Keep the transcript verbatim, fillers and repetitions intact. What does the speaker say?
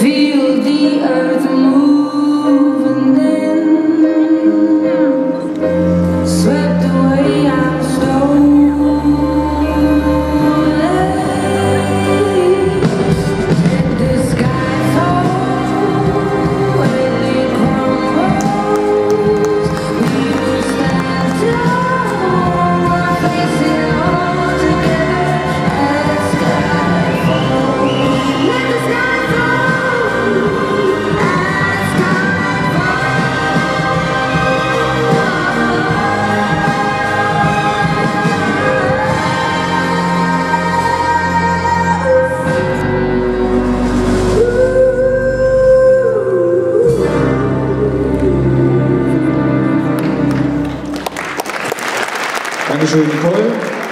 feel the earth move and then swept away I'm slowly. Let the sky fall when it crumbles. We will stand tall, face it all together. Let the sky fall. Let the sky fall. Let the sky Dankeschön, Nicole.